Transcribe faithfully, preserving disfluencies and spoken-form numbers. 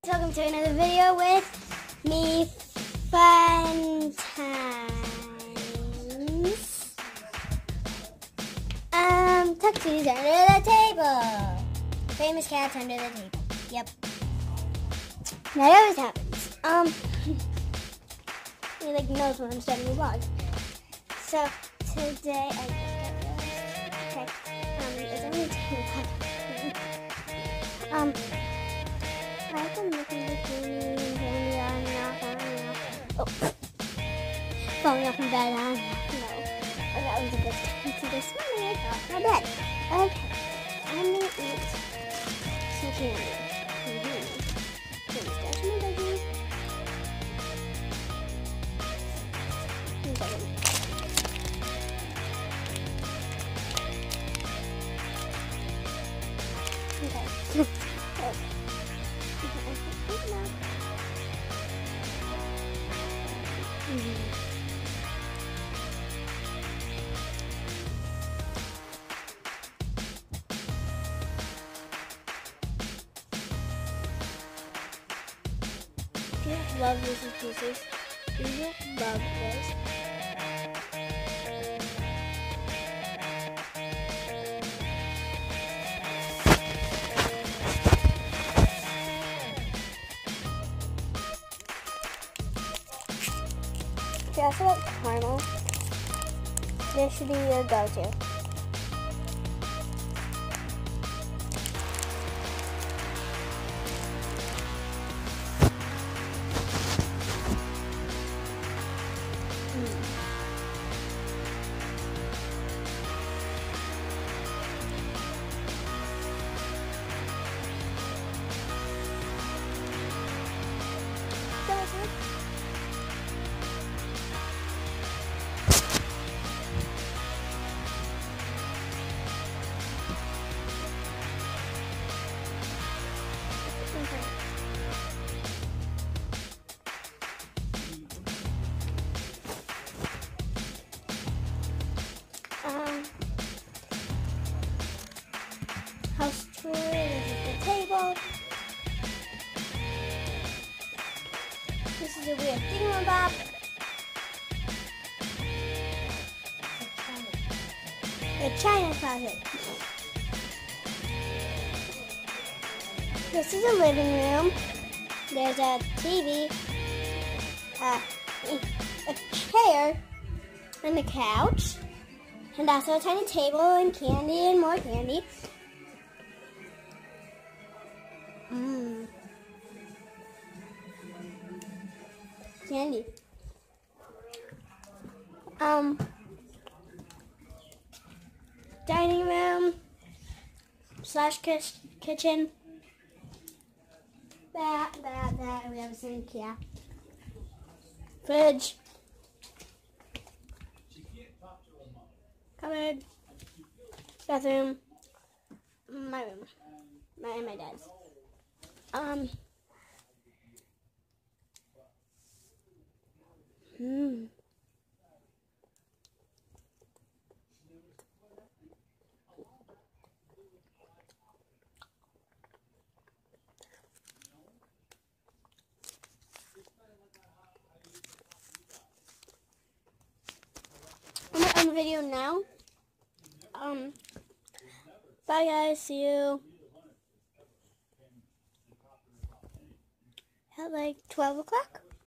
Welcome to another video with me, Fun Times. Um, Tuxie's under the table. Famous cats under the table. Yep. That always happens. Um, he like knows when I'm starting a vlog. So today I just got this. Okay. Um, it's only ten o'clock. Um. I've been looking at the candy on and off, on and off. Oh, falling off my bed on. No, oh, that was a good time to this morning. Off my bed. Okay, I'm gonna eat some candy. Mm-hmm. Gonna scratch my baby. Okay. Okay. Okay. Mm-hmm. Do you love Reese's Pieces? Do you love this? If you also like caramel, this should be your go-to. Mm. Um, house tour, this is the table. This is a weird thingamabob. A china closet. This is a living room. There's a T V, uh, a chair, and a couch. And also a tiny table and candy and more candy. Mmm. Candy. Um. Dining room slash kitchen. That, that, that. We have a sink, yeah. Fridge. Cupboard, bathroom, my room, my and my dad's. Um. Hmm. I'm gonna end the video now. Um, bye guys, see you at like twelve o'clock.